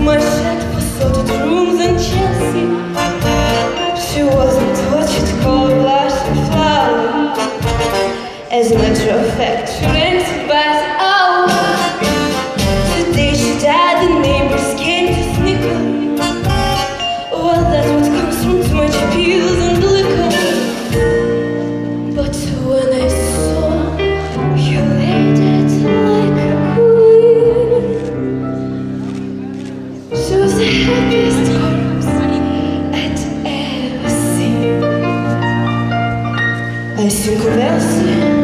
my shed for sorted rooms in Chelsea. She wasn't what you'd call a blushing flower. As a matter of fact, she went by the hour. The day she died, the neighbors came to snicker. Well, that's what comes from too much pills and liquor. But when I saw you laid it like a queen, she was the happiest corpse I'd ever seen. I think of Elsie.